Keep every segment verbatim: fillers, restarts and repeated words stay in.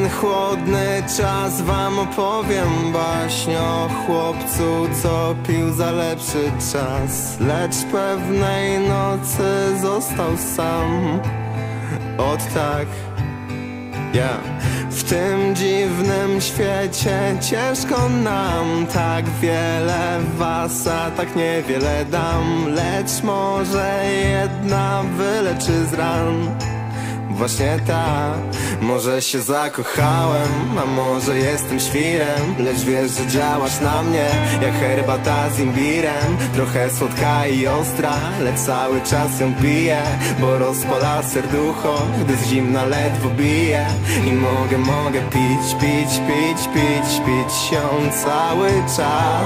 ten chłodny czas wam opowiem baśń o chłopcu, co pił za lepszy czas, lecz pewnej nocy został sam. Ot tak, ja yeah. W tym dziwnym świecie ciężko nam, tak wiele was, a tak niewiele dam, lecz może jedna wyleczy z ran. Właśnie ta, może się zakochałem, a może jestem świrem, lecz wiesz, że działasz na mnie jak herbata z imbirem. Trochę słodka i ostra, lecz cały czas ją piję, bo rozpala serducho, gdy z zimna ledwo bije. I mogę, mogę pić, pić, pić, pić, pić ją cały czas.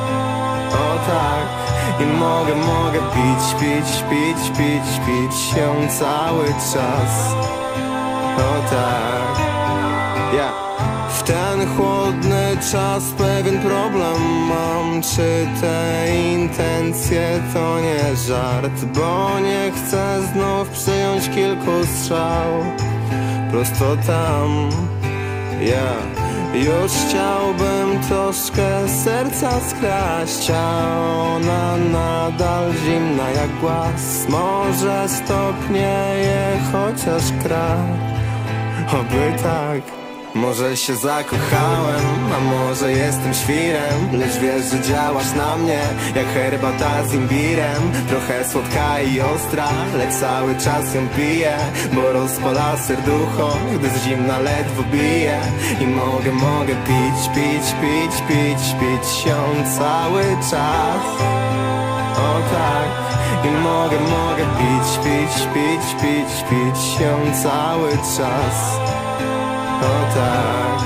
O tak. I mogę, mogę pić, pić, pić, pić, pić ją cały czas. O tak, ja yeah. W ten chłodny czas pewien problem mam. Czy te intencje to nie żart? Bo nie chcę znów przyjąć kilku strzał prosto tam, ja yeah. Już chciałbym troszkę serca skraść, a ona nadal zimna jak głaz. Może stopnieje chociaż kraj, oby tak. Może się zakochałem, a może jestem świrem, lecz wiesz, że działasz na mnie jak herbata z imbirem. Trochę słodka i ostra, lecz cały czas ją piję, bo rozpala serducho, gdy z zimna ledwo bije. I mogę, mogę pić, pić, pić, pić, pić ją cały czas. O tak. I mogę, mogę pić, pić, pić, pić, pić ją cały czas. O tak.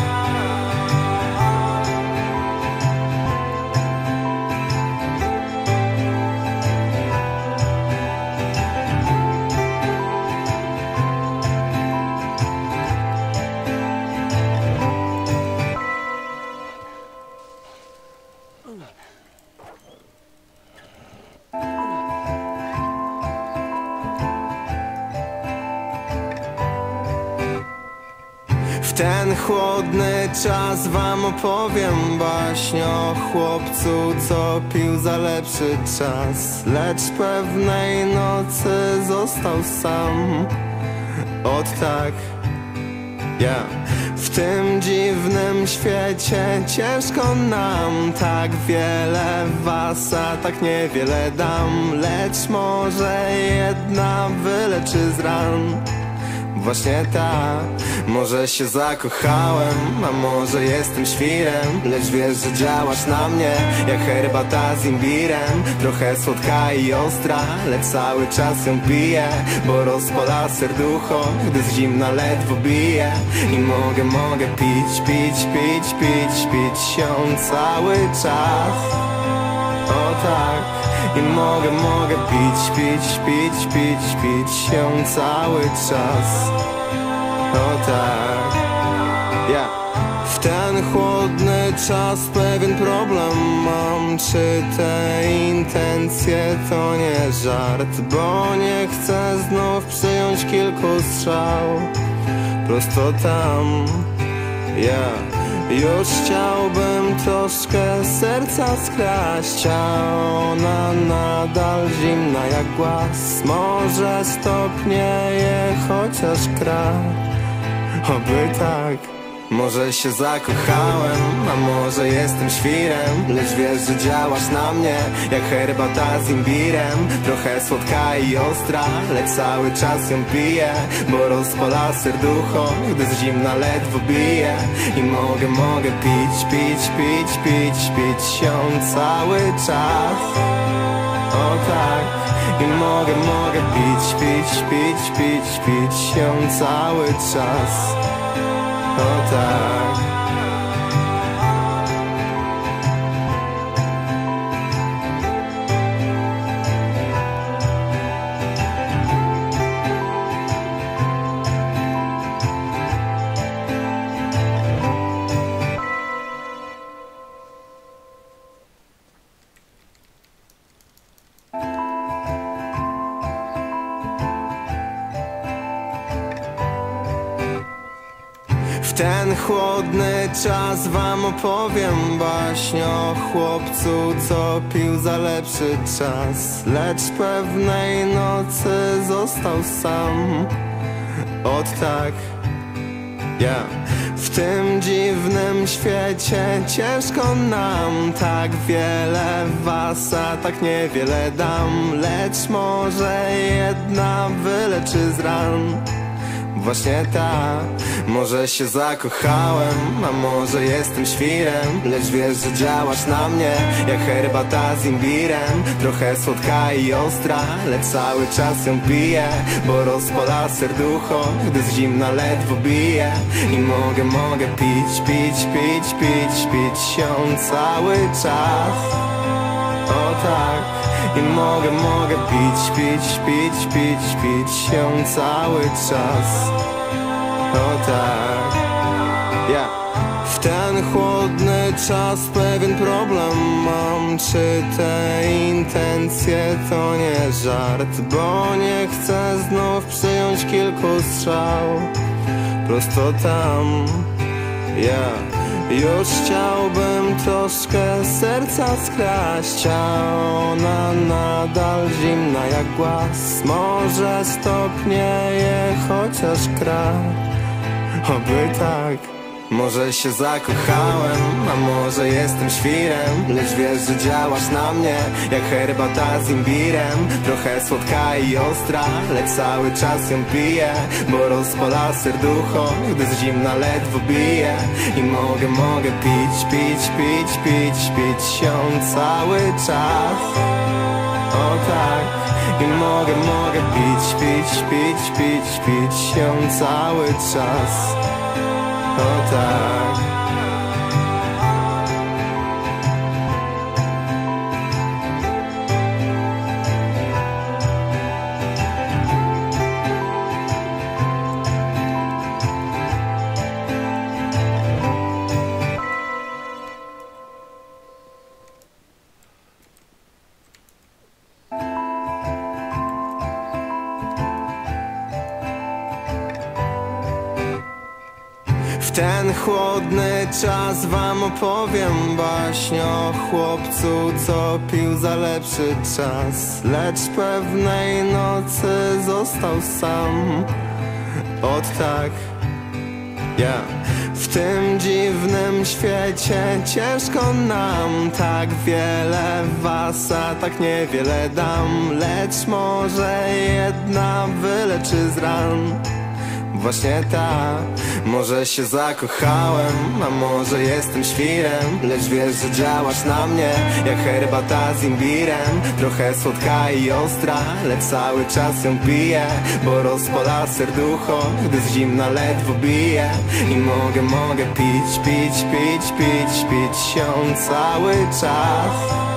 W ten chłodny czas wam opowiem baśń o chłopcu, co pił za lepszy czas, lecz pewnej nocy został sam. Ot tak, ja yeah. W tym dziwnym świecie ciężko nam, tak wiele was, a tak niewiele dam, lecz może jedna wyleczy z ran. Właśnie ta, może się zakochałem, a może jestem świrem, lecz wiesz, że działasz na mnie jak herbata z imbirem. Trochę słodka i ostra, lecz cały czas ją piję, bo rozpala serducho, gdy z zimna ledwo bije. I mogę, mogę pić, pić, pić, pić, pić ją cały czas. O tak. I mogę, mogę pić, pić, pić, pić, pić ją cały czas. O tak, ja yeah. W ten chłodny czas pewien problem mam. Czy te intencje to nie żart? Bo nie chcę znów przyjąć kilku strzał prosto tam, ja yeah. Już chciałbym troszkę serca skraść, a ona nadal zimna jak głaz. Może stopnieje chociaż kraj, oby tak. Może się zakochałem, a może jestem świrem, lecz wiesz, że działasz na mnie jak herbata z imbirem. Trochę słodka i ostra, lecz cały czas ją piję, bo rozpala serducho, gdy z zimna ledwo bije. I mogę, mogę pić, pić, pić, pić, pić ją cały czas. O tak. I mogę, mogę pić, pić, pić, pić, pić ją cały czas. O tak. W ten chłodny czas wam opowiem baśń o chłopcu, co pił za lepszy czas, lecz pewnej nocy został sam. Ot tak, ja w tym dziwnym świecie ciężko nam, tak wiele was, a tak niewiele dam, lecz może jedna wyleczy z ran. Właśnie ta, może się zakochałem, a może jestem świrem, lecz wiesz, że działasz na mnie jak herbata z imbirem. Trochę słodka i ostra, lecz cały czas ją piję, bo rozpala serducho, gdy z zimna ledwo bije. I mogę, mogę pić, pić, pić, pić, pić ją cały czas. O tak. I mogę, mogę pić, pić, pić, pić, pić ją cały czas. O tak, ja w ten chłodny czas pewien problem mam. Czy te intencje to nie żart? Bo nie chcę znów przyjąć kilku strzał prosto tam, ja yeah. Już chciałbym troszkę serca skraść, a ona nadal zimna jak głaz. Może stopnieje chociaż kraj, oby tak. Może się zakochałem, a może jestem świrem, lecz wiesz, że działasz na mnie jak herbata z imbirem. Trochę słodka i ostra, lecz cały czas ją piję, bo rozpala serducho, gdy z zimna ledwo bije. I mogę, mogę pić, pić, pić, pić, pić ją cały czas. O tak. I mogę, mogę pić, pić, pić, pić, pić ją cały czas. O tak. W ten chłodny czas wam opowiem baśń o chłopcu, co pił za lepszy czas, lecz pewnej nocy został sam. Ot tak, ja w tym dziwnym świecie ciężko nam, tak wiele was, a tak niewiele dam, lecz może jedna wyleczy z ran. Właśnie ta, może się zakochałem, a może jestem świrem, lecz wiesz, że działasz na mnie jak herbata z imbirem. Trochę słodka i ostra, lecz cały czas ją piję, bo rozpala serducho, gdy z zimna ledwo bije. I mogę, mogę pić, pić, pić, pić, pić ją cały czas.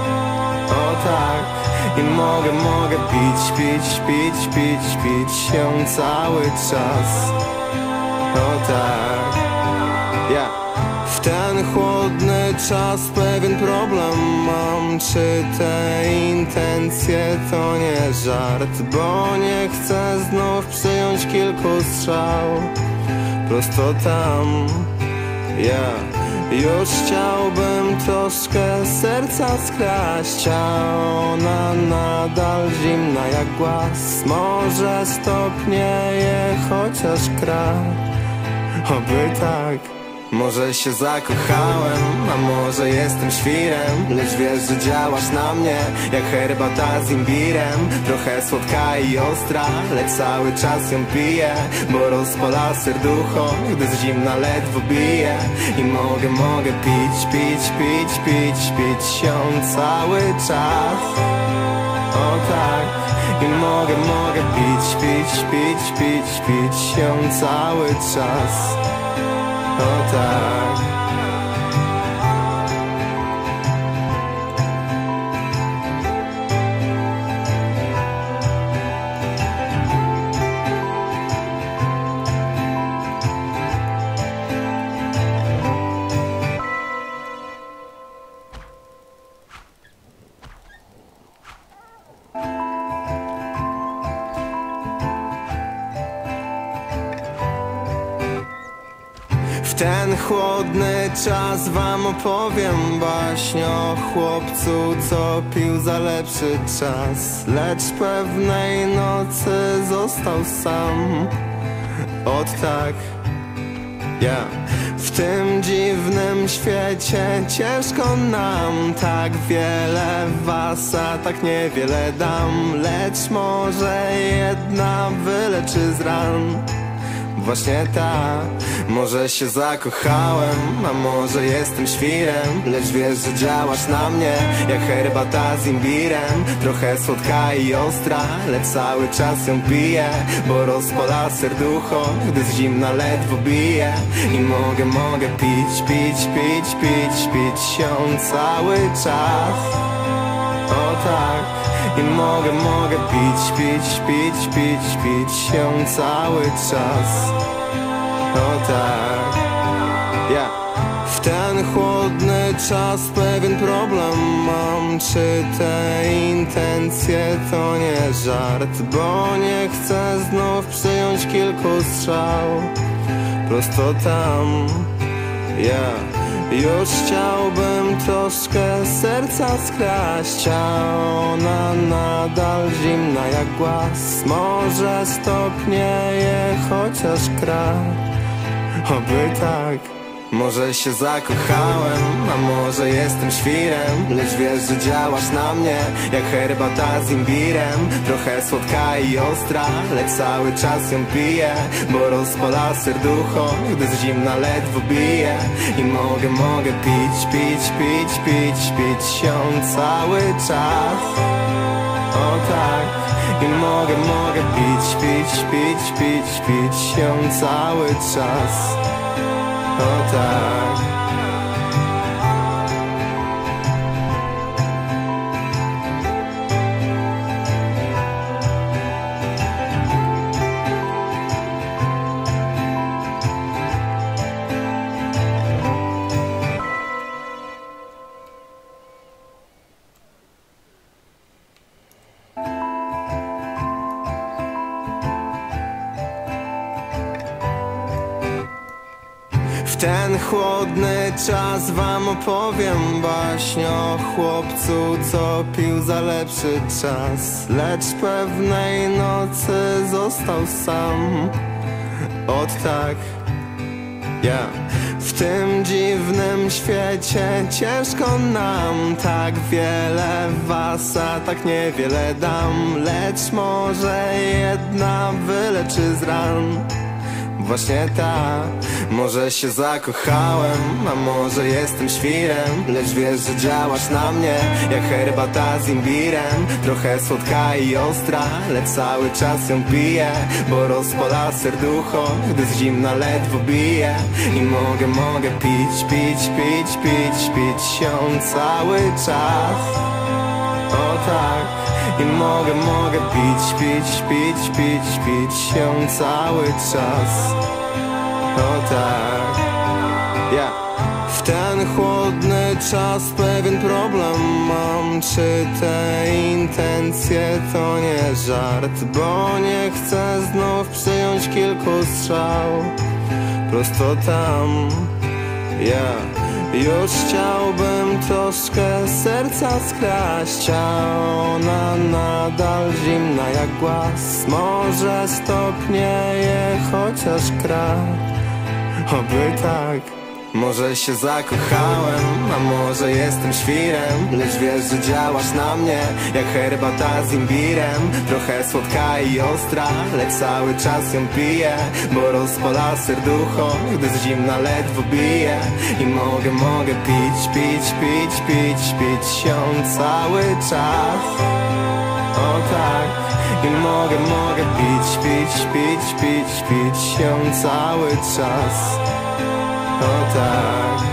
O tak. I mogę, mogę pić, pić, pić, pić, pić ją cały czas. O tak, ja w ten chłodny czas pewien problem mam. Czy te intencje to nie żart? Bo nie chcę znów przyjąć kilku strzał prosto tam, ja yeah. Już chciałbym troszkę serca skraść, a ona nadal zimna jak głaz. Może stopnieje chociaż kraj, oby tak. Może się zakochałem, a może jestem świrem, lecz wiesz, że działasz na mnie jak herbata z imbirem. Trochę słodka i ostra, lecz cały czas ją piję, bo rozpala serducho, gdy z zimna ledwo bije. I mogę, mogę pić, pić, pić, pić, pić ją cały czas. O tak. I mogę, mogę pić, pić, pić, pić, pić ją cały czas. O tak. W ten chłodny czas wam opowiem baśń o chłopcu, co pił za lepszy czas, lecz pewnej nocy został sam. Ot tak, ja yeah. W tym dziwnym świecie ciężko nam, tak wiele was, a tak niewiele dam, lecz może jedna wyleczy z ran. Właśnie ta, może się zakochałem, a może jestem świrem, lecz wiesz, że działasz na mnie jak herbata z imbirem. Trochę słodka i ostra, lecz cały czas ją piję, bo rozpala serducho, gdy z zimna ledwo bije. I mogę, mogę pić, pić, pić, pić, pić ją cały czas. O tak. I mogę, mogę pić, pić, pić, pić, pić ją cały czas. O tak, ja W ten chłodny czas pewien problem mam. Czy te intencje to nie żart? Bo nie chcę znów przyjąć kilku strzał prosto tam, ja yeah. Już chciałbym troszkę serca skraść, a ona nadal zimna jak głaz. Może stopnieje chociaż kraj, oby tak. Może się zakochałem, a może jestem świrem, lecz wiesz, że działasz na mnie jak herbata z imbirem. Trochę słodka i ostra, lecz cały czas ją piję, bo rozpala serducho, gdy z zimna ledwo bije. I mogę, mogę pić, pić, pić, pić, pić ją cały czas. O tak. I mogę, mogę pić, pić, pić, pić, pić ją cały czas. O tak. W ten chłodny czas wam opowiem baśń o chłopcu, co pił za lepszy czas, lecz pewnej nocy został sam. Ot tak, ja yeah. W tym dziwnym świecie ciężko nam, tak wiele was, a tak niewiele dam, lecz może jedna wyleczy z ran. Właśnie ta, może się zakochałem, a może jestem świrem, lecz wiesz, że działasz na mnie jak herbata z imbirem. Trochę słodka i ostra, lecz cały czas ją piję, bo rozpala serducho, gdy z zimna ledwo bije. I mogę, mogę pić, pić, pić, pić, pić ją cały czas. O tak. I mogę, mogę pić, pić, pić, pić, pić ją cały czas. O tak, ja yeah. W ten chłodny czas pewien problem mam. Czy te intencje to nie żart? Bo nie chcę znów przyjąć kilku strzał prosto tam, ja yeah. Już chciałbym troszkę serca skraść, a ona nadal zimna jak głaz. Może stopnieje chociaż kraj, oby tak. Może się zakochałem, a może jestem świrem, lecz wiesz, że działasz na mnie jak herbata z imbirem. Trochę słodka i ostra, lecz cały czas ją piję, bo rozpala serducho, gdy z zimna ledwo bije. I mogę, mogę pić, pić, pić, pić, pić ją cały czas. O tak. I mogę, mogę pić, pić, pić, pić, pić ją cały czas. O tak.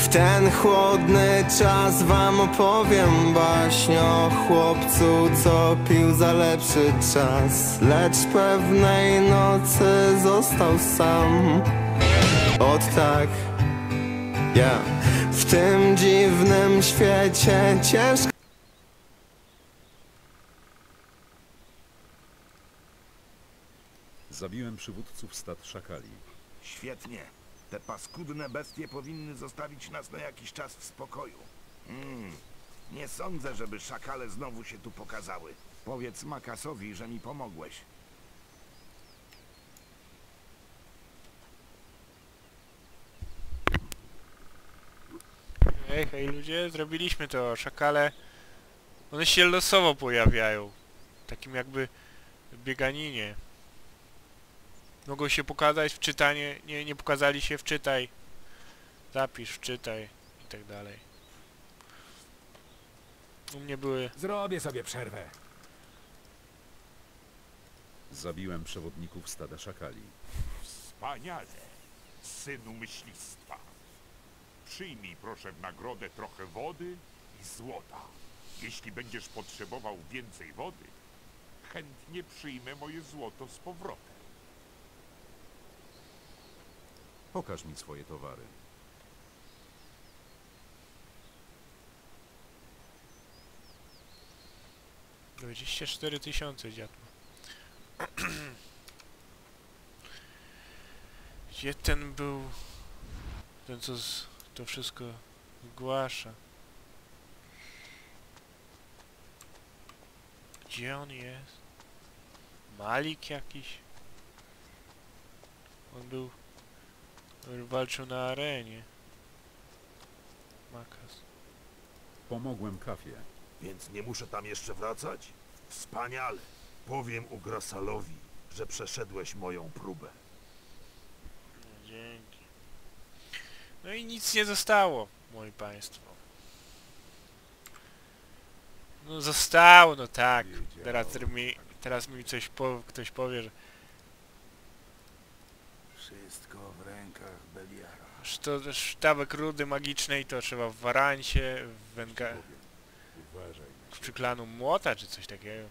W ten chłodny czas wam opowiem baśń o chłopcu, co pił za lepszy czas. Lecz pewnej nocy został sam. Ot tak, ja w tym dziwnym świecie ciężko. Zabiłem przywódców stad szakali. Świetnie. Te paskudne bestie powinny zostawić nas na jakiś czas w spokoju. Mm. Nie sądzę, żeby szakale znowu się tu pokazały. Powiedz Makasowi, że mi pomogłeś. Hej, hej ludzie, zrobiliśmy to. Szakale, one się losowo pojawiają. Takim jakby bieganinie. Mogą się pokazać, wczytanie, nie, nie pokazali się, wczytaj. Zapisz, wczytaj i tak dalej. U mnie były... Zrobię sobie przerwę. Zabiłem przewodników stada szakali. Wspaniale, synu myślistwa. Przyjmij proszę w nagrodę trochę wody i złota. Jeśli będziesz potrzebował więcej wody, chętnie przyjmę moje złoto z powrotem. Pokaż mi swoje towary. dwadzieścia cztery tysiące dziadku. Gdzie ten był? Ten co z, to wszystko zgłasza. Gdzie on jest? Malik jakiś? On był... On walczył na arenie. Makas. Pomogłem Kafie. Więc nie muszę tam jeszcze wracać? Wspaniale. Powiem Ugrasalowi, że przeszedłeś moją próbę. No, dzięki. No i nic nie zostało, moi państwo. No zostało, no tak. Teraz mi, teraz mi coś po, ktoś powie, że... Wszystko w rękach Beliara. Szto, sztabek rudy magicznej to trzeba w Warancie, w Wenga... w przyklanu młota, czy coś takiego.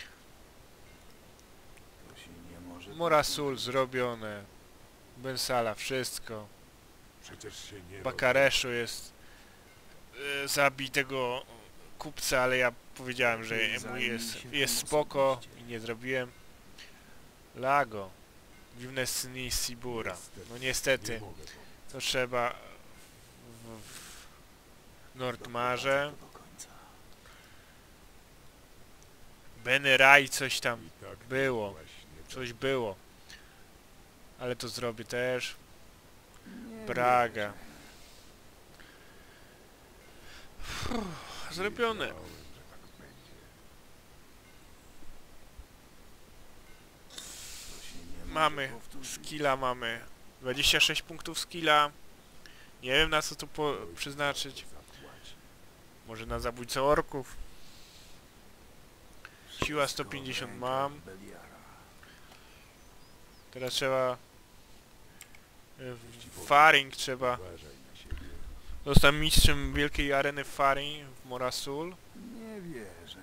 To się nie może... Morasul zrobione. Bensala, wszystko. Przecież się nie Bakareszu jest... E, zabij tego kupca, ale ja powiedziałem, że mu jest, jest spoko i nie zrobiłem. Lago. Dziwne sny Sibura. No niestety. To trzeba w, w Nordmarze. Beneraj coś tam było. Coś było. Ale to zrobię też. Braga. Uff, zrobione. Mamy skilla, mamy dwadzieścia sześć punktów skilla. Nie wiem na co to po przeznaczyć. Może na zabójcę orków. Siła sto pięćdziesiąt mam. Teraz trzeba... w Faring trzeba... Zostałem mistrzem wielkiej areny Faring w Morasul. Nie wierzę.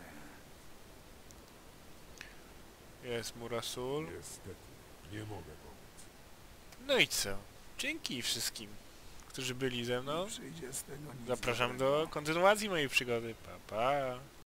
Jest Morasul. Niestety, nie mogę pomóc. No i co? Dzięki wszystkim, którzy byli ze mną. Przyjdzie z tego nic Zapraszam dobrego. do kontynuacji mojej przygody. Pa, pa.